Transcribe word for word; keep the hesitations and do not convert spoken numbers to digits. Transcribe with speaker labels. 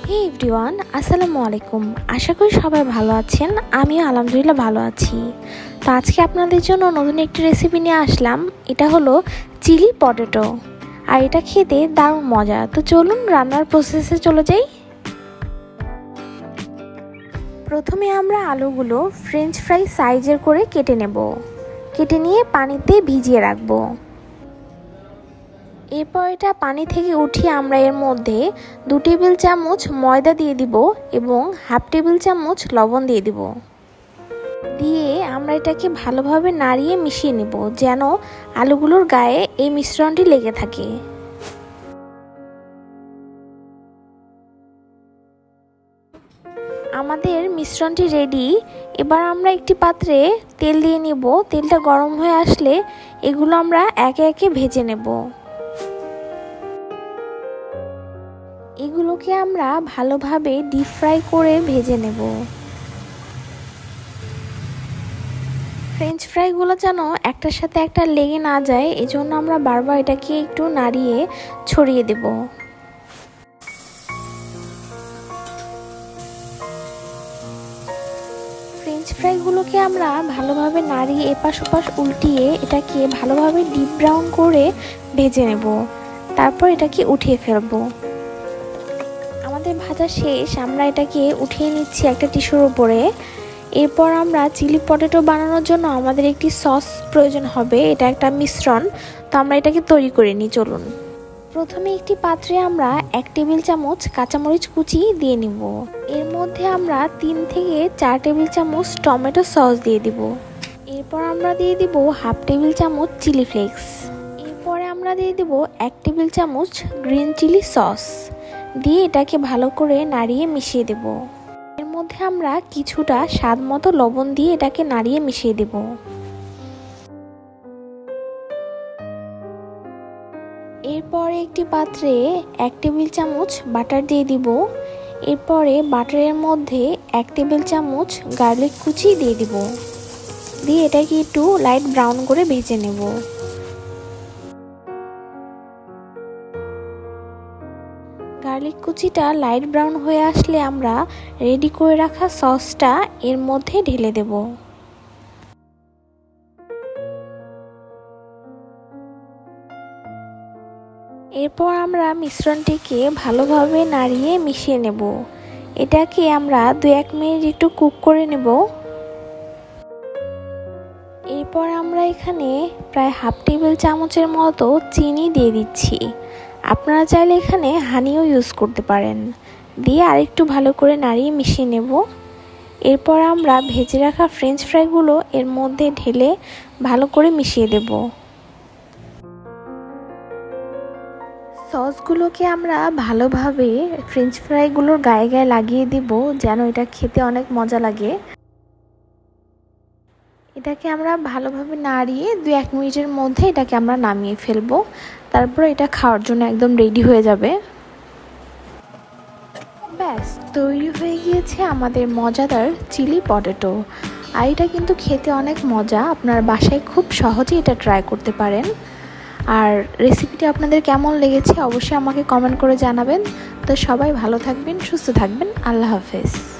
Speaker 1: হে everyone, আসসালামু আলাইকুম। আশা করি সবাই ভালো আছেন। আমিও আলহামদুলিল্লাহ ভালো আছি। তো আজকে আপনাদের জন্য নতুন একটি রেসিপি নিয়ে আসলাম। এটা হলো চিলি পটেটো, আর এটা খেতে দারুণ মজা। তো চলুন রান্নার প্রসেসে চলে যাই। প্রথমে আমরা আলুগুলো ফ্রেঞ্চ ফ্রাই সাইজের করে কেটে নেব। কেটে নিয়ে পানিতে ভিজিয়ে রাখবো। এরপর এটা পানি থেকে উঠিয়ে আমরা এর মধ্যে দু টেবিল চামচ ময়দা দিয়ে দিব এবং হাফ টেবিল চামচ লবণ দিয়ে দিব। দিয়ে আমরা এটাকে ভালোভাবে নাড়িয়ে মিশিয়ে নেব, যেন আলুগুলোর গায়ে এই মিশ্রণটি লেগে থাকে। আমাদের মিশ্রণটি রেডি। এবার আমরা একটি পাত্রে তেল দিয়ে নিব। তেলটা গরম হয়ে আসলে এগুলো আমরা একে একে ভেজে নেব। এগুলোকে আমরা ভালোভাবে ডিপ ফ্রাই করে ভেজে নেব। ফ্রেঞ্চ ফ্রাইগুলো যেন একটার সাথে একটা লেগে না যায়, এজন্য আমরা বারবার এটাকে একটু নাড়িয়ে ছড়িয়ে দেব। ফ্রেঞ্চ ফ্রাইগুলোকে আমরা ভালোভাবে নাড়িয়ে এপাশ ওপাশ উল্টিয়ে এটাকে ভালোভাবে ডিপ ব্রাউন করে ভেজে নেব। তারপর এটাকে উঠিয়ে ফেলবো। আমাদের ভাজা শেষ, আমরা এটাকে উঠিয়ে নিচ্ছি একটা টিস্যুর উপরে। এরপর আমরা চিলি পটেটো বানানোর জন্য আমাদের একটি সস প্রয়োজন হবে। এটা একটা মিশ্রণ, তো আমরা এটাকে তৈরি করে নিই। চলুন। প্রথমে একটি পাত্রে আমরা এক টেবিল চামচ কাঁচামরিচ কুচি দিয়ে নিব। এর মধ্যে আমরা তিন থেকে চার টেবিল চামচ টমেটো সস দিয়ে দিব। এরপর আমরা দিয়ে দিব হাফ টেবিল চামচ চিলি ফ্লেক্স। এরপরে আমরা দিয়ে দিব এক টেবিল চামচ গ্রিন চিলি সস। দিয়ে এটাকে ভালো করে নাড়িয়ে মিশিয়ে দেব। এর মধ্যে আমরা কিছুটা স্বাদ মতো লবণ দিয়ে এটাকে নাড়িয়ে মিশিয়ে দেব। এরপরে একটি পাত্রে এক টেবিল চামচ বাটার দিয়ে দিব। এরপরে বাটারের মধ্যে এক টেবিল চামচ গার্লিক কুচি দিয়ে দিব। দিয়ে এটাকে একটু লাইট ব্রাউন করে ভেজে নেব। গার্লিক কুচিটা লাইট ব্রাউন হয়ে আসলে আমরা রেডি করে রাখা সসটা এর মধ্যে ঢেলে দেব। এরপর আমরা মিশ্রণটিকে ভালোভাবে নাড়িয়ে মিশিয়ে নেব। এটাকে আমরা দু এক মিনিট একটু কুক করে নেব। এরপর আমরা এখানে প্রায় হাফ টেবিল চামচের মতো চিনি দিয়ে দিচ্ছি। আপনারা চাইলে এখানে হানিও ইউজ করতে পারেন। দিয়ে আরেকটু ভালো করে নাড়িয়ে মিশিয়ে নেব। এরপর আমরা ভেজে রাখা ফ্রেঞ্চ ফ্রাইগুলো এর মধ্যে ঢেলে ভালো করে মিশিয়ে দেব। সসগুলোকে আমরা ভালোভাবে ফ্রেঞ্চ ফ্রাইগুলোর গায়ে গায়ে লাগিয়ে দিব, যেন এটা খেতে অনেক মজা লাগে। এটাকে আমরা ভালোভাবে নাড়িয়ে দু এক মিনিটের মধ্যে এটাকে আমরা নামিয়ে ফেলবো। তারপর এটা খাওয়ার জন্য একদম রেডি হয়ে যাবে। ব্যাস তৈরি হয়ে গিয়েছে আমাদের মজাদার চিলি পটেটো। আর এটা কিন্তু খেতে অনেক মজা। আপনার বাসায় খুব সহজেই এটা ট্রাই করতে পারেন। আর রেসিপিটি আপনাদের কেমন লেগেছে অবশ্যই আমাকে কমেন্ট করে জানাবেন। তো সবাই ভালো থাকবেন, সুস্থ থাকবেন। আল্লাহ হাফেজ।